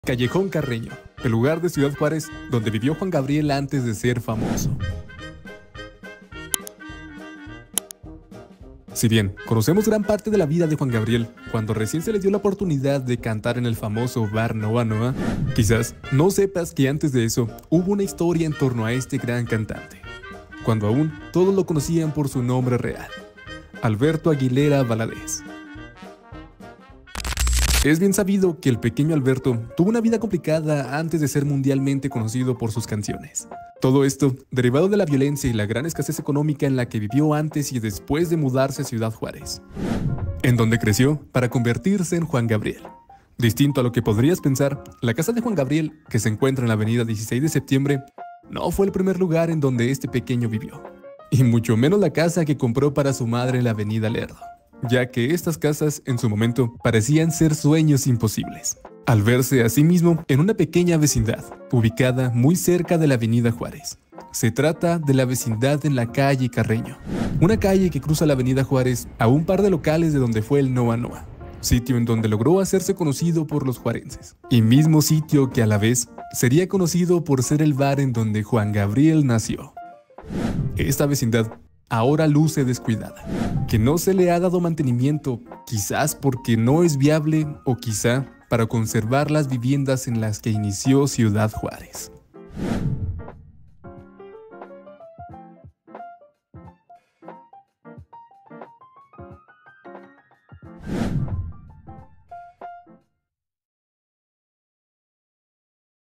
Callejón Carreño, el lugar de Ciudad Juárez donde vivió Juan Gabriel antes de ser famoso. Si bien conocemos gran parte de la vida de Juan Gabriel, cuando recién se le dio la oportunidad de cantar en el famoso bar Noa Noa, quizás no sepas que antes de eso hubo una historia en torno a este gran cantante, cuando aún todos lo conocían por su nombre real, Alberto Aguilera Valadez. Es bien sabido que el pequeño Alberto tuvo una vida complicada antes de ser mundialmente conocido por sus canciones. Todo esto derivado de la violencia y la gran escasez económica en la que vivió antes y después de mudarse a Ciudad Juárez, en donde creció para convertirse en Juan Gabriel. Distinto a lo que podrías pensar, la casa de Juan Gabriel, que se encuentra en la avenida 16 de septiembre, no fue el primer lugar en donde este pequeño vivió, y mucho menos la casa que compró para su madre en la avenida Lerdo, ya que estas casas en su momento parecían ser sueños imposibles, al verse a sí mismo en una pequeña vecindad, ubicada muy cerca de la avenida Juárez. Se trata de la vecindad en la calle Carreño, una calle que cruza la avenida Juárez a un par de locales de donde fue el Noa Noa, sitio en donde logró hacerse conocido por los juarenses, y mismo sitio que a la vez sería conocido por ser el bar en donde Juan Gabriel nació. Esta vecindad ahora luce descuidada, que no se le ha dado mantenimiento, quizás porque no es viable o quizá para conservar las viviendas en las que inició Ciudad Juárez.